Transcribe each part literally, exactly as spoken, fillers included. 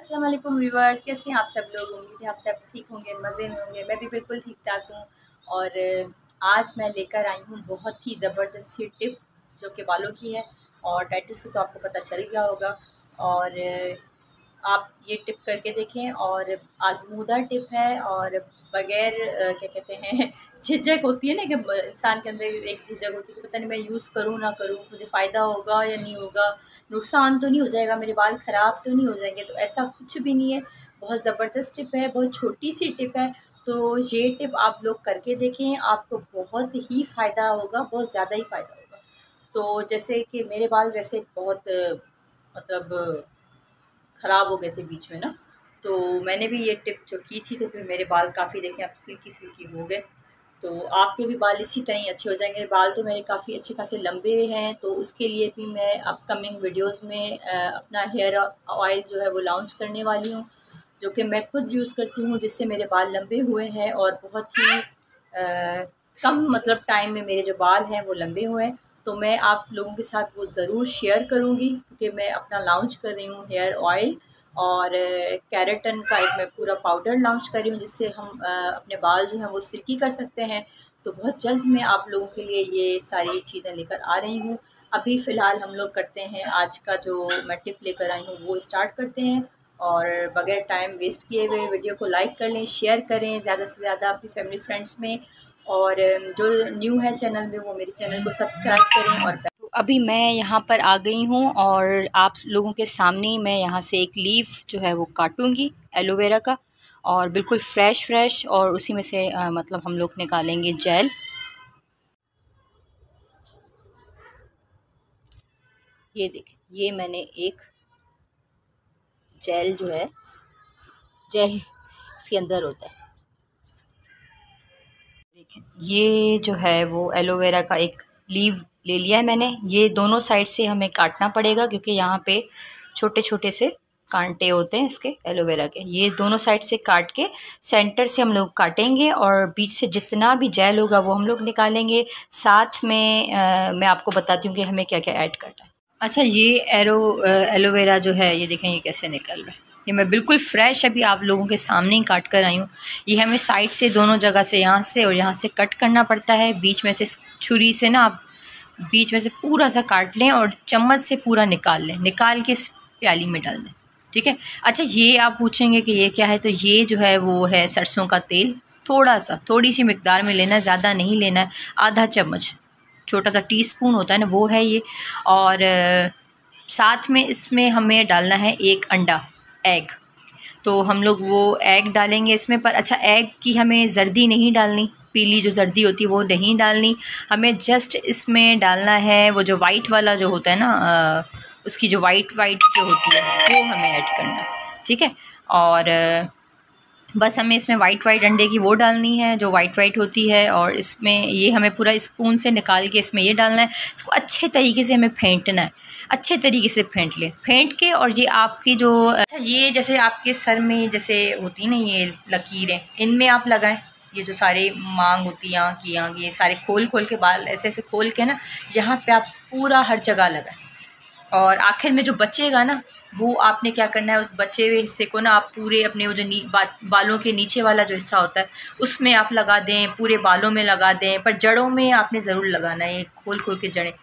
अस्सलाम वालेकुम व्यूअर्स, कैसे हैं आप सब लोग। उम्मीद है आप सब ठीक होंगे, मज़े में होंगे। मैं भी बिल्कुल ठीक ठाक हूँ। और आज मैं लेकर आई हूँ बहुत ही ज़बरदस्त सी टिप जो कि बालों की है, और टाइटल से तो आपको पता चल गया होगा। और आप ये टिप करके देखें, और आजमूदा टिप है, और बग़ैर क्या कहते हैं झिझक होती है ना कि इंसान के अंदर एक झिझक होती है कि पता नहीं मैं यूज़ करूँ ना करूँ, मुझे फ़ायदा होगा या नहीं होगा, नुकसान तो नहीं हो जाएगा, मेरे बाल ख़राब तो नहीं हो जाएंगे। तो ऐसा कुछ भी नहीं है, बहुत ज़बरदस्त टिप है, बहुत छोटी सी टिप है। तो ये टिप आप लोग करके देखें, आपको बहुत ही फ़ायदा होगा, बहुत ज़्यादा ही फ़ायदा होगा। तो जैसे कि मेरे बाल वैसे बहुत मतलब ख़राब हो गए थे बीच में ना, तो मैंने भी ये टिप जो की थी, तो फिर मेरे बाल काफ़ी देखें अब सिल्की सिल्की हो गए। तो आपके भी बाल इसी तरह ही अच्छे हो जाएंगे। बाल तो मेरे काफ़ी अच्छे खासे लंबे हैं, तो उसके लिए भी मैं अपकमिंग वीडियोस में अपना हेयर ऑयल जो है वो लॉन्च करने वाली हूँ, जो कि मैं खुद यूज़ करती हूँ, जिससे मेरे बाल लंबे हुए हैं और बहुत ही आ, कम मतलब टाइम में मेरे जो बाल हैं वो लंबे हुए हैं। तो मैं आप लोगों के साथ वो ज़रूर शेयर करूँगी, क्योंकि मैं अपना लॉन्च कर रही हूँ हेयर ऑयल, और केराटिन का एक मैं पूरा पाउडर लॉन्च कर रही हूँ, जिससे हम अपने बाल जो हैं वो सिल्की कर सकते हैं। तो बहुत जल्द मैं आप लोगों के लिए ये सारी चीज़ें लेकर आ रही हूँ। अभी फ़िलहाल हम लोग करते हैं, आज का जो मैं टिप लेकर आई हूँ वो स्टार्ट करते हैं। और बगैर टाइम वेस्ट किए हुए वीडियो को लाइक कर लें, शेयर करें ज़्यादा से ज़्यादा अपनी फैमिली फ्रेंड्स में, और जो न्यू है चैनल में वो मेरे चैनल को सब्सक्राइब करें। और तो अभी मैं यहाँ पर आ गई हूँ, और आप लोगों के सामने ही मैं यहाँ से एक लीफ जो है वो काटूँगी एलोवेरा का, और बिल्कुल फ्रेश फ्रेश, और उसी में से आ, मतलब हम लोग निकालेंगे जेल। ये देखें, ये मैंने एक जेल जो है, जेल इसके अंदर होता है, देखें ये जो है वो एलोवेरा का एक लीव ले लिया है मैंने। ये दोनों साइड से हमें काटना पड़ेगा, क्योंकि यहाँ पे छोटे छोटे से कांटे होते हैं इसके एलोवेरा के। ये दोनों साइड से काट के सेंटर से हम लोग काटेंगे, और बीच से जितना भी जेल होगा वो हम लोग निकालेंगे। साथ में आ, मैं आपको बताती हूँ कि हमें क्या क्या ऐड करना है। अच्छा, ये एरो एलोवेरा जो है, ये देखें ये कैसे निकल रहा है। ये मैं बिल्कुल फ्रेश अभी आप लोगों के सामने ही काट कर आई हूँ। ये हमें साइड से दोनों जगह से, यहाँ से और यहाँ से कट करना पड़ता है। बीच में से छुरी से ना आप बीच में से पूरा सा काट लें, और चम्मच से पूरा निकाल लें, निकाल के इस प्याली में डाल दें, ठीक है। अच्छा, ये आप पूछेंगे कि ये क्या है, तो ये जो है वो है सरसों का तेल। थोड़ा सा, थोड़ी सी मिकदार में लेना है, ज़्यादा नहीं लेना है। आधा चम्मच, छोटा सा टीस्पून होता है ना, वो है ये। और साथ में इसमें हमें डालना है एक अंडा, एग। तो हम लोग वो एग डालेंगे इसमें। पर अच्छा, एग की हमें जर्दी नहीं डालनी, पीली जो जर्दी होती है वो नहीं डालनी हमें। जस्ट इसमें डालना है वो जो वाइट वाला जो होता है ना, आ, उसकी जो वाइट वाइट जो होती है वो हमें ऐड करना है, ठीक है। और बस हमें इसमें वाइट वाइट अंडे की वो डालनी है जो वाइट वाइट होती है, और इसमें ये हमें पूरा स्पून से निकाल के इसमें ये डालना है। इसको अच्छे तरीके से हमें फेंटना है, अच्छे तरीके से फेंट लें, फेंट के। और ये आपकी जो, अच्छा ये जैसे आपके सर में जैसे होती ना ये लकीरें, इनमें आप लगाएं। ये जो सारे मांग होती है यहाँ की, यहाँ की, ये सारे खोल खोल के बाल ऐसे ऐसे खोल के ना, यहाँ पे आप पूरा हर जगह लगाएं। और आखिर में जो बचेगा ना, वो आपने क्या करना है, उस बचे हुए हिस्से को ना आप पूरे अपने वो जो नी बा, बालों के नीचे वाला जो हिस्सा होता है उसमें आप लगा दें, पूरे बालों में लगा दें। पर जड़ों में आपने ज़रूर लगाना है, ये खोल खोल के जड़ें।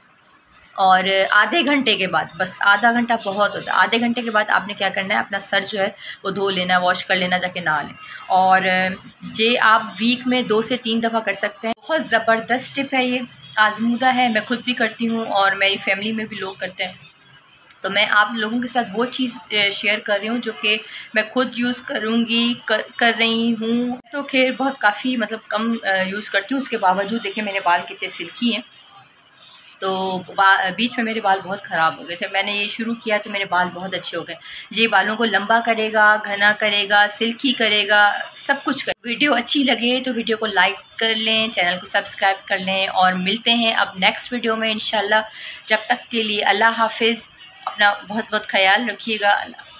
और आधे घंटे के बाद, बस आधा घंटा बहुत होता है, आधे घंटे के बाद आपने क्या करना है, अपना सर जो है वो धो लेना, वॉश कर लेना, जाके नहा लें। और ये आप वीक में दो से तीन दफ़ा कर सकते हैं। बहुत ज़बरदस्त टिप है, ये आजमूदा है, मैं खुद भी करती हूँ और मेरी फैमिली में भी लोग करते हैं। तो मैं आप लोगों के साथ वो चीज़ शेयर कर रही हूँ जो कि मैं खुद यूज़ करूँगी, कर कर रही हूँ। तो खैर बहुत काफ़ी मतलब कम यूज़ करती हूँ, उसके बावजूद देखिए मेरे बाल कितने सिल्की हैं। तो बीच में मेरे बाल बहुत ख़राब हो गए थे, मैंने ये शुरू किया तो मेरे बाल बहुत अच्छे हो गए। ये बालों को लंबा करेगा, घना करेगा, सिल्की करेगा, सब कुछ कर। वीडियो अच्छी लगे तो वीडियो को लाइक कर लें, चैनल को सब्सक्राइब कर लें, और मिलते हैं अब नेक्स्ट वीडियो में इंशाल्लाह। जब तक के लिए अल्लाह हाफिज़, अपना बहुत बहुत ख्याल रखिएगा।